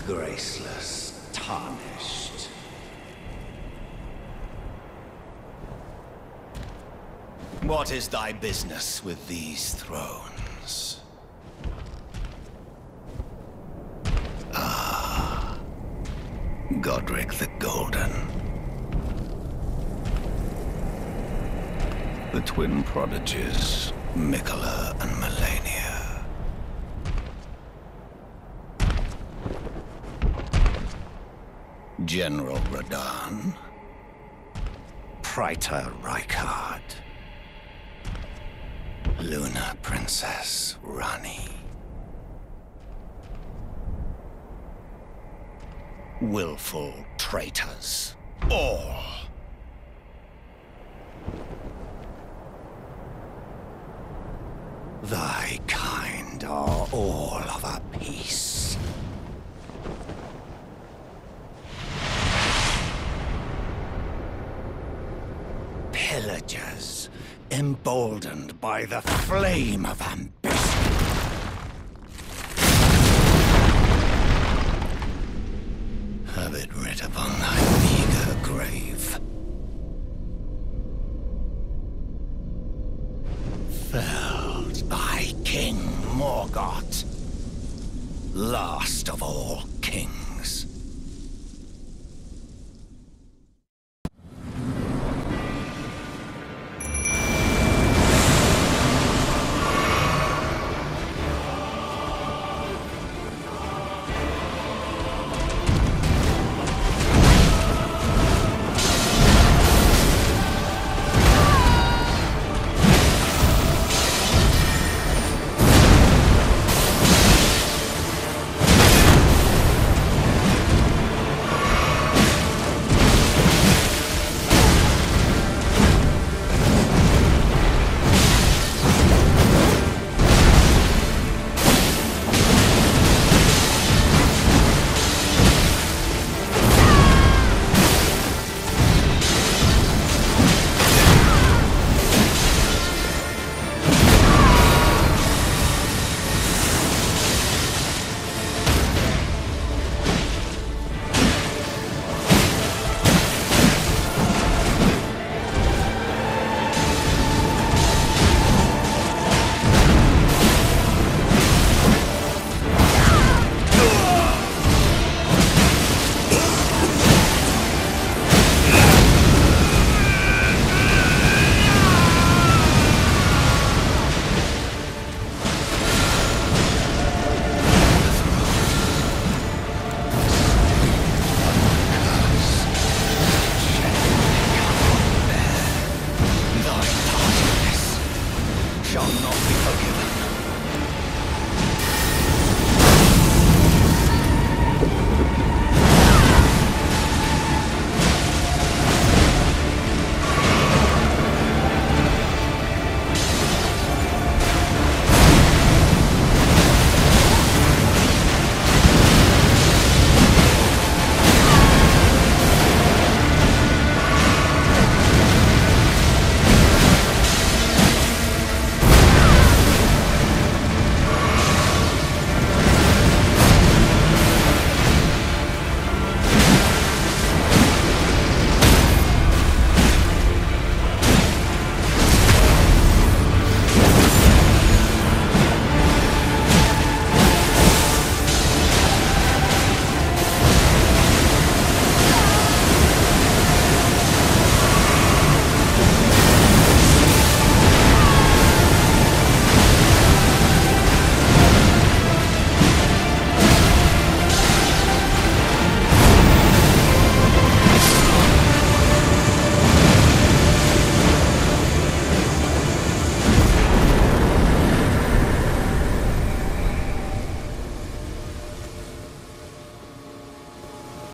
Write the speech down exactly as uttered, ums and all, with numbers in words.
Graceless, tarnished. What is thy business with these thrones? Ah, Godric the Golden. The twin prodigies, Miquella and Malenia. General Radahn. Praetor Rykard. Luna Princess Ranni. Willful traitors, all. Thy kind are all of a piece. Pillagers, emboldened by the flame of ambition. Have it writ upon thy meager grave. Felled by King Morgott, last of all kings. Shall not be forgiven.